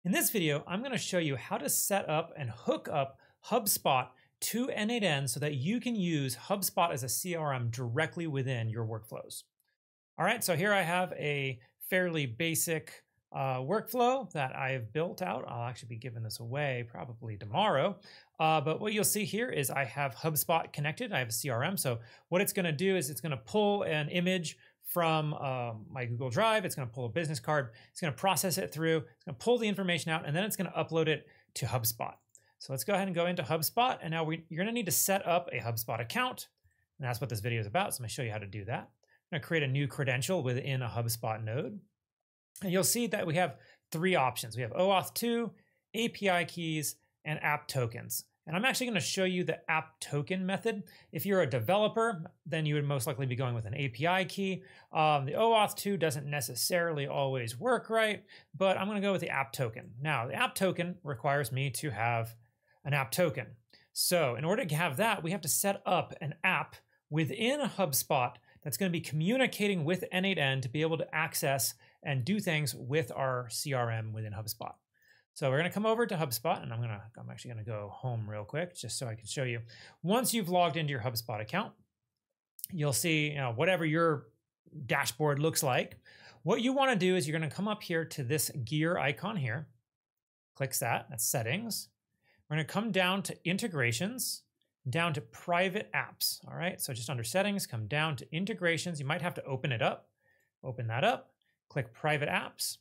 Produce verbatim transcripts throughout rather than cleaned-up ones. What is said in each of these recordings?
In this video, I'm going to show you how to set up and hook up HubSpot to N eight N so that you can use HubSpot as a C R M directly within your workflows. All right, so here I have a fairly basic uh, workflow that I've built out. I'll actually be giving this away probably tomorrow. Uh, but what you'll see here is I have HubSpot connected. I have a C R M. So what it's going to do is it's going to pull an image from uh, my Google Drive. It's going to pull a business card. It's going to process it through. It's going to pull the information out, and then it's going to upload it to HubSpot. So let's go ahead and go into HubSpot. And now we, you're going to need to set up a HubSpot account. And that's what this video is about. So I'm going to show you how to do that. I'm going to create a new credential within a HubSpot node. And you'll see that we have three options. We have O auth two, A P I keys, and app tokens. And I'm actually going to show you the app token method. If you're a developer, then you would most likely be going with an A P I key. Um, the O auth two doesn't necessarily always work right, but I'm going to go with the app token. Now, the app token requires me to have an app token. So in order to have that, we have to set up an app within HubSpot that's going to be communicating with N eight N to be able to access and do things with our C R M within HubSpot. So we're going to come over to HubSpot, and I'm going to, I'm actually going to go home real quick just so I can show you. Once you've logged into your HubSpot account, you'll see, you know, whatever your dashboard looks like. What you want to do is you're going to come up here to this gear icon here. Clicks that, that's settings. We're going to come down to integrations, down to private apps. All right, so just under settings, come down to integrations. You might have to open it up. Open that up, click private apps.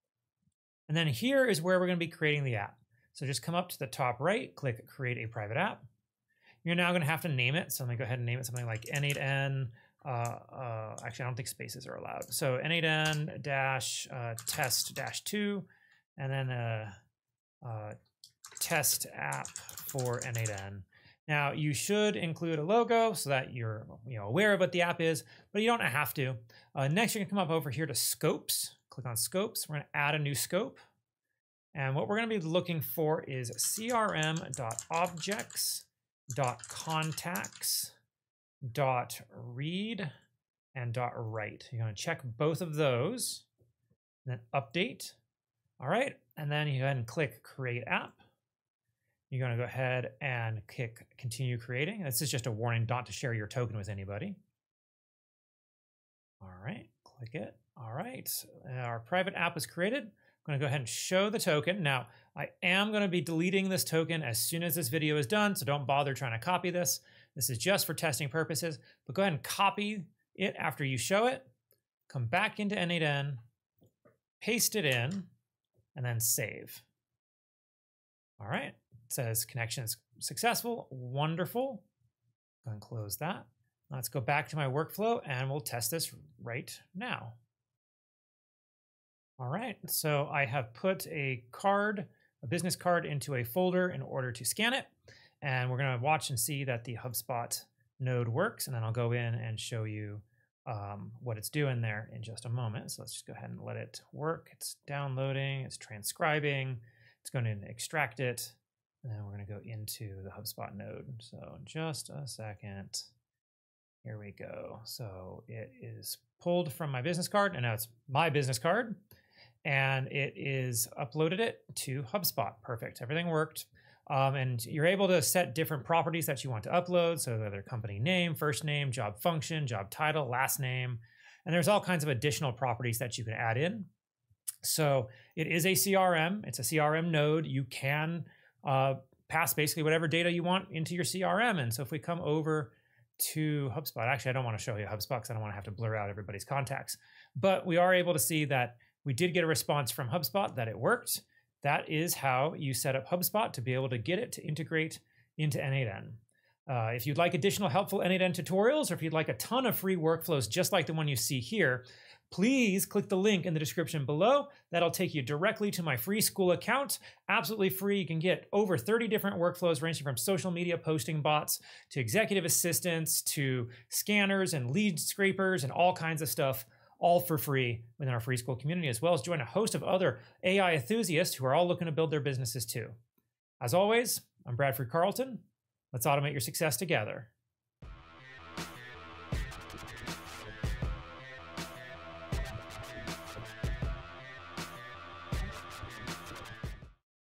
And then here is where we're going to be creating the app. So just come up to the top right, click create a private app. You're now going to have to name it. So let me go ahead and name it something like N eight N. Uh, uh, actually, I don't think spaces are allowed. So N eight N dash uh, test dash two, and then a, a test app for N eight N. Now you should include a logo so that you're you know aware of what the app is, but you don't have to. Uh, next, you're going to come up over here to scopes. Click on scopes. We're going to add a new scope. And what we're going to be looking for is C R M.objects.contacts.read and .write. You're going to check both of those, and then update. All right. And then you go ahead and click create app. You're going to go ahead and click continue creating. This is just a warning not to share your token with anybody. All right. Click it. All right, our private app is created. I'm going to go ahead and show the token. Now, I am going to be deleting this token as soon as this video is done, so don't bother trying to copy this. This is just for testing purposes, but go ahead and copy it after you show it. Come back into N eight N, paste it in, and then save. All right, it says connection is successful. Wonderful. Go ahead and close that. Let's go back to my workflow, and we'll test this right now. All right, so I have put a card, a business card, into a folder in order to scan it. And we're going to watch and see that the HubSpot node works. And then I'll go in and show you um, what it's doing there in just a moment. So let's just go ahead and let it work. It's downloading, it's transcribing, it's going to extract it. And then we're going to go into the HubSpot node. So just a second. Here we go. So it is pulled from my business card, and now it's my business card. And it is uploaded it to HubSpot. Perfect. Everything worked. Um, and you're able to set different properties that you want to upload. So whether company name, first name, job function, job title, last name. And there's all kinds of additional properties that you can add in. So it is a C R M. It's a C R M node. You can uh, pass basically whatever data you want into your C R M. And so if we come over to HubSpot, actually, I don't want to show you HubSpot because I don't want to have to blur out everybody's contacts. But we are able to see that we did get a response from HubSpot that it worked. That is how you set up HubSpot to be able to get it to integrate into N eight N. Uh, if you'd like additional helpful N eight N tutorials, or if you'd like a ton of free workflows just like the one you see here, please click the link in the description below. That'll take you directly to my free school account. Absolutely free. You can get over thirty different workflows ranging from social media posting bots to executive assistants to scanners and lead scrapers and all kinds of stuff, all for free within our free school community, as well as join a host of other A I enthusiasts who are all looking to build their businesses too. As always, I'm Bradford Carlton. Let's automate your success together.